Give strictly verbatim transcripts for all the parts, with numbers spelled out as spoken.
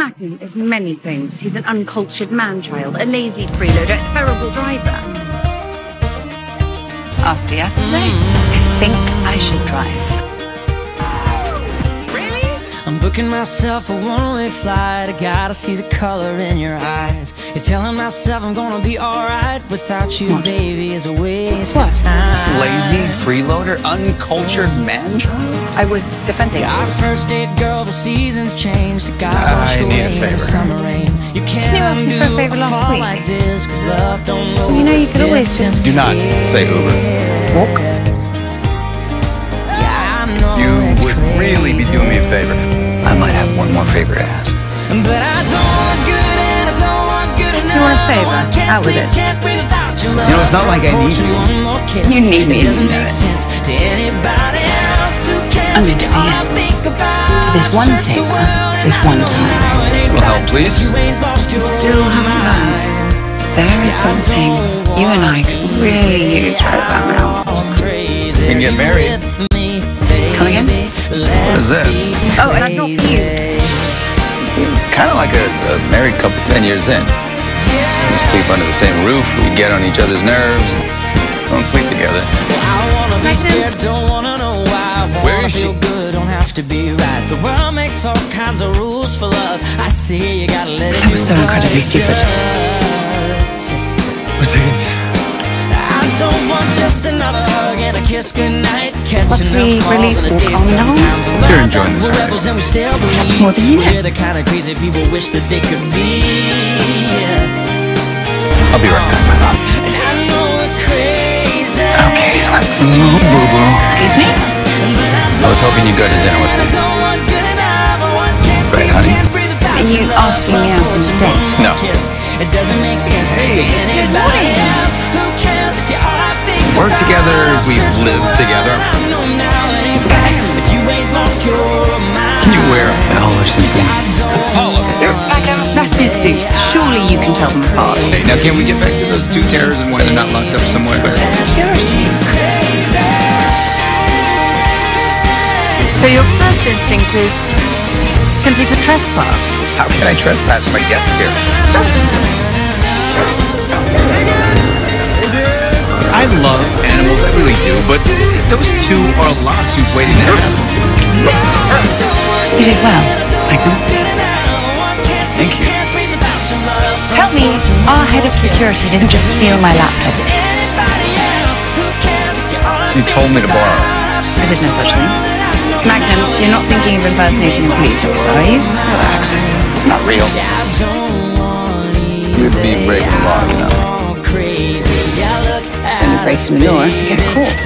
Magnum is many things. He's an uncultured man-child, a lazy freeloader, a terrible driver. After yesterday, I think I should drive. I'm booking myself a one-way flight. I gotta see the color in your eyes. You're telling myself I'm gonna be alright without you, what? Baby, is a waste what? of time. Lazy, freeloader, uncultured man-child? I was defending you. Our first date, girl, the seasons changed. God washed I away need a favor. The summer rain. You can't Didn't you ask me for a favor last week? Like this, 'cause love don't know you know, you could always just... Do not say Uber. Walk. You would really be doing me a favor. I might have one more favor to ask. But I don't want good and I don't want good enough. You want a favor? Out with it. You know, it's not like I need you. You need me, you know it. I'm going to say yes. There's one favor, there's one time. Will help, please? Still haven't learned. There is something you and I could really use right about now. We can get married. Come again? What is this? Oh, and I've not peed. Kind of like a, a married couple ten years in. We sleep under the same roof, we get on each other's nerves. Don't sleep together. Where is she? Don't have to be right. The world makes all kinds of rules for love. I see you gotta let it. That was so incredibly stupid. Miss Higgins. I don't want just another hug and a kiss goodnight. Must we really walk on now? You're enjoying this, right? More than you know. We're the kind of crazy people wish that they could be. I'll be right back. And I know we're crazy. Okay, that's a little boo-boo. Excuse me? I was hoping you'd go to dinner with me. Right, honey? Are you asking me out on a date? No. It doesn't make sense to anybody else. Who cares if you're all I think We're together, we live together. Can you wear a bell or something? Paula! That's his suits. Surely you can tell them apart. Hey, now can we get back to those two terrors and why they're not locked up somewhere? Security. So your first instinct is simply to trespass? How can I trespass my guest here? I love animals, I really do, but those two are lawsuits waiting to happen. You did well, Magnum. Thank you. Tell me, our head of security didn't just steal my laptop. You told me to borrow. I did no such thing. Magnum, you're not thinking of impersonating a police officer, are you? Relax. It's not real. You'd be breaking the law, you know. It's only breaking the law if you get caught.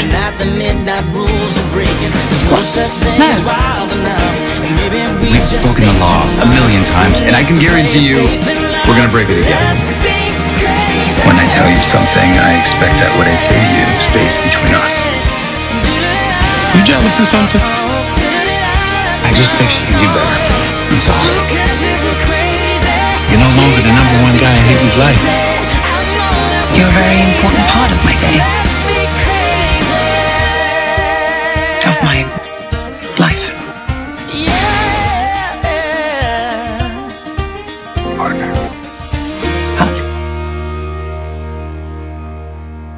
What? No. We've broken the law a million times, and I can guarantee you we're gonna break it again. When I tell you something, I expect that what I say to you stays between us. You jealous or something? I just think she can do better. That's all. You're no longer the number one guy in Higgins' life. You're a very important part of my day.